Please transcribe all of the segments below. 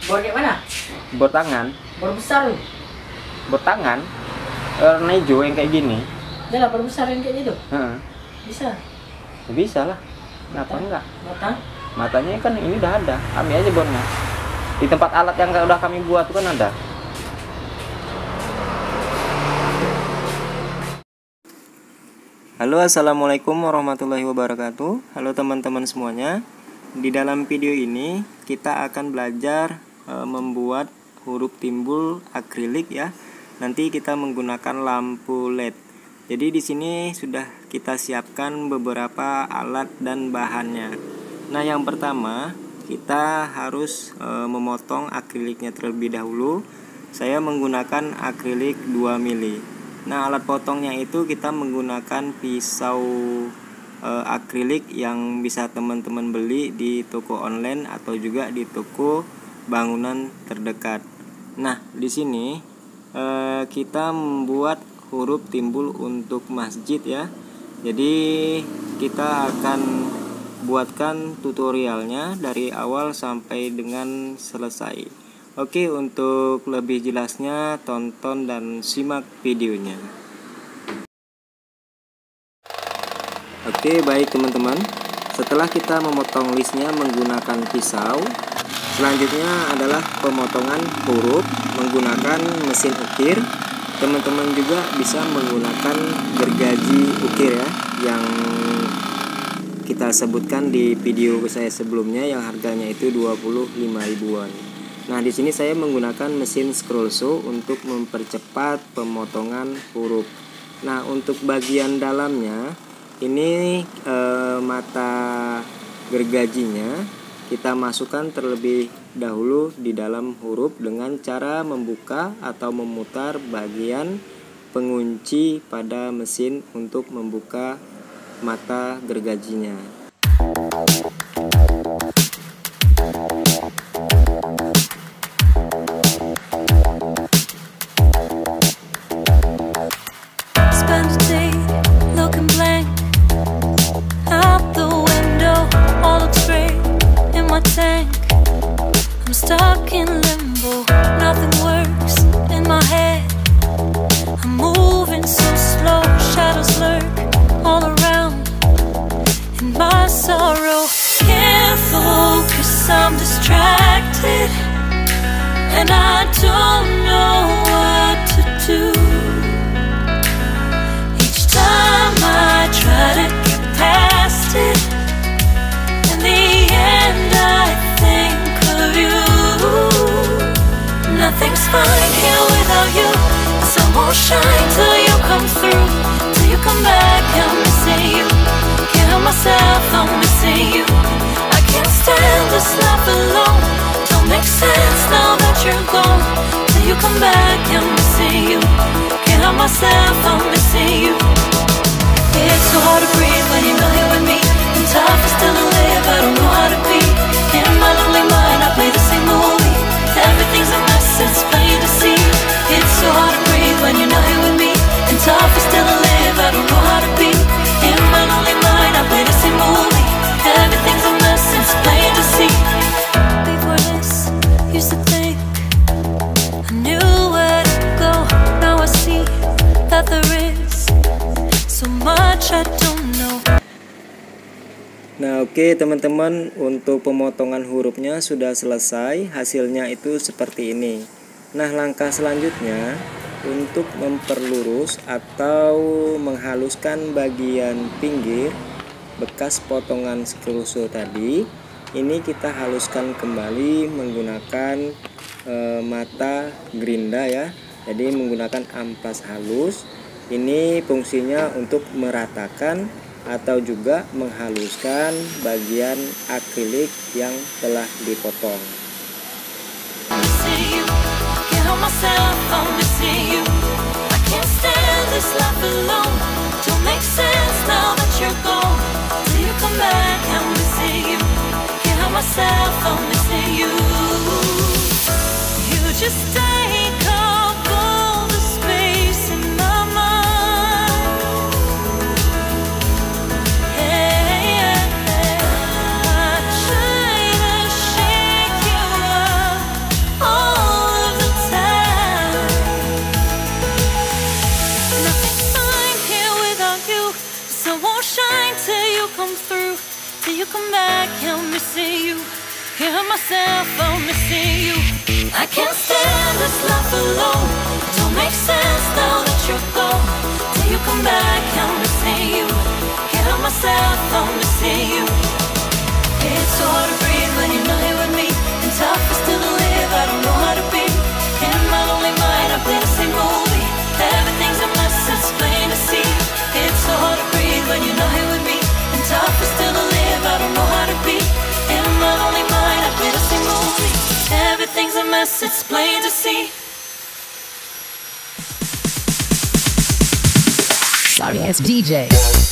Bor kayak mana? Bor tangan. Bor besar. Bor tangan. Warna hijau yang kayak gini. Udah lah, bor besar yang kayak gitu. Heeh. Bisa. Ya bisa lah. Kenapa enggak? Mata? Matanya kan ini udah ada. Ambil aja bornya. Di tempat alat yang udah kami buat itu kan ada. Halo, assalamualaikum warahmatullahi wabarakatuh. Halo teman-teman semuanya. Di dalam video ini kita akan belajar membuat huruf timbul akrilik ya. Nanti kita menggunakan lampu LED. Jadi di sini sudah kita siapkan beberapa alat dan bahannya. Nah, yang pertama kita harus memotong akriliknya terlebih dahulu. Saya menggunakan akrilik 2 mili. Nah, alat potongnya itu kita menggunakan pisau akrilik yang bisa teman-teman beli di toko online atau juga di toko bangunan terdekat. Nah, di sini kita membuat huruf timbul untuk masjid ya. Jadi kita akan buatkan tutorialnya dari awal sampai dengan selesai. Oke, untuk lebih jelasnya tonton dan simak videonya. Oke, baik teman-teman. Setelah kita memotong listnya menggunakan pisau, selanjutnya adalah pemotongan huruf menggunakan mesin ukir. Teman-teman juga bisa menggunakan gergaji ukir ya, yang kita sebutkan di video saya sebelumnya yang harganya itu 25 ribuan. Nah, di sini saya menggunakan mesin scroll saw untuk mempercepat pemotongan huruf. Nah, untuk bagian dalamnya ini mata gergajinya kita masukkan terlebih dahulu di dalam huruf dengan cara membuka atau memutar bagian pengunci pada mesin untuk membuka mata gergajinya. I'm stuck in limbo, nothing works in my head. I'm moving so slow, shadows lurk all around. In my sorrow, can't focus, I'm distracted, and I don't know what to do. Each time I try to get past it, in the end I think of you. Nothing's fine here without you. The sun won't shine till you come through. Till you come back, I'm missing you. Can't help myself, I'm missing you. I can't stand this life alone. Don't make sense now that you're gone. Till you come back, I'm missing you. Can't help myself, I'm missing you. It's so hard to breathe when you're not here with me. And tough is still to live, I don't know how to be. In my lonely mind, I play the same movie. Everything's a mess, it's plain to see. It's so hard to breathe when you're not here with me. And tough is still to live, I don't know how to be. In my lonely mind, I play the same movie. Everything's a mess, it's plain to see. Before this, used to think I knew where to go. Now I see that there is so much I don't know. Nah, oke teman-teman, untuk pemotongan hurufnya sudah selesai. Hasilnya itu seperti ini. Nah, langkah selanjutnya untuk memperlurus atau menghaluskan bagian pinggir bekas potongan scroll saw tadi, ini kita haluskan kembali menggunakan mata gerinda ya. Jadi menggunakan amplas halus. Ini fungsinya untuk meratakan atau juga menghaluskan bagian akrilik yang telah dipotong. come back, I'm missing you. Can't help myself, I'm missing you. I can't stand this life alone. It don't make sense now that you're gone. Till you come back, I'm missing you. Can't help myself, I'm missing you. It's so hard to breathe when you're not here with me, and tough is still to live, I don't know how to be. In my lonely mind, I play the same movie. Everything's a mess, it's plain to see. It's so hard to breathe when you're not here with me, and tough is still to live, I don't know how to be. In my lonely mind, I play the same movie. Everything's a mess, it's plain to see. Sorry ass DJ.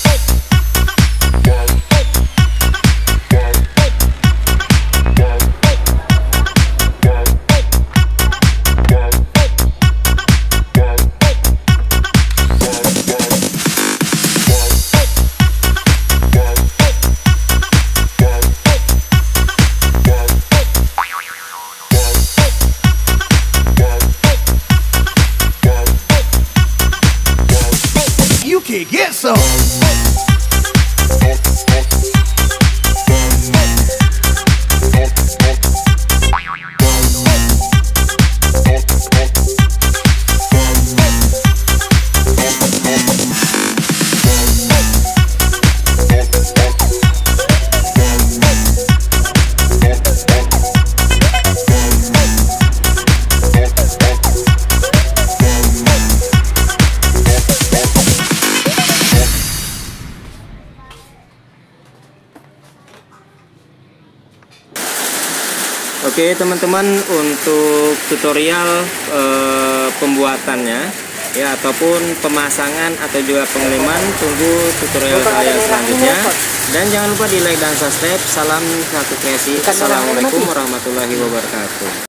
You can get some. Oke teman-teman, untuk tutorial pembuatannya ya ataupun pemasangan atau juga pengiriman, tunggu tutorial saya selanjutnya, dan jangan lupa di like dan subscribe. Salam satu kreasi. Assalamualaikum warahmatullahi wabarakatuh.